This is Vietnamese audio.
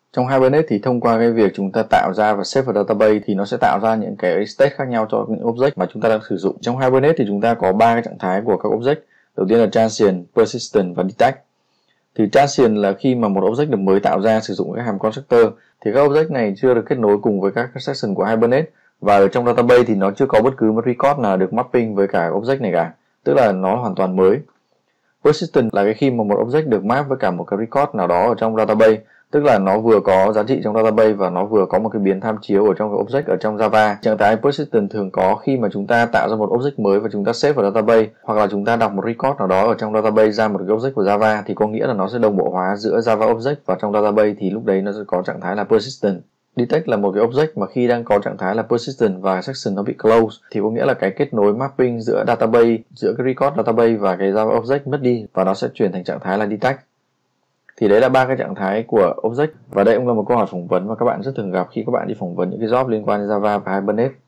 Trong Hibernate thì thông qua cái việc chúng ta tạo ra và save vào database thì nó sẽ tạo ra những cái state khác nhau cho những object mà chúng ta đang sử dụng. Trong Hibernate thì chúng ta có 3 cái trạng thái của các object. Đầu tiên là transient, persistent và detect. Thì transient là khi mà một object được mới tạo ra sử dụng cái hàm constructor thì các object này chưa được kết nối cùng với các section của Hibernate, và ở trong database thì nó chưa có bất cứ một record nào được mapping với cả object này cả, tức là nó hoàn toàn mới. Persistent là cái khi mà một object được map với cả một cái record nào đó ở trong database, tức là nó vừa có giá trị trong database và nó vừa có một cái biến tham chiếu ở trong cái object ở trong Java. Trạng thái persistent thường có khi mà chúng ta tạo ra một object mới và chúng ta save vào database, hoặc là chúng ta đọc một record nào đó ở trong database ra một cái object của Java, thì có nghĩa là nó sẽ đồng bộ hóa giữa Java object và trong database, thì lúc đấy nó sẽ có trạng thái là persistent. Detect là một cái object mà khi đang có trạng thái là persistent và section nó bị close, thì có nghĩa là cái kết nối mapping giữa database, giữa cái record database và cái Java object mất đi và nó sẽ chuyển thành trạng thái là detect. Thì đấy là 3 cái trạng thái của object, và đây cũng là một câu hỏi phỏng vấn mà các bạn rất thường gặp khi các bạn đi phỏng vấn những cái job liên quan đến Java và Hibernate.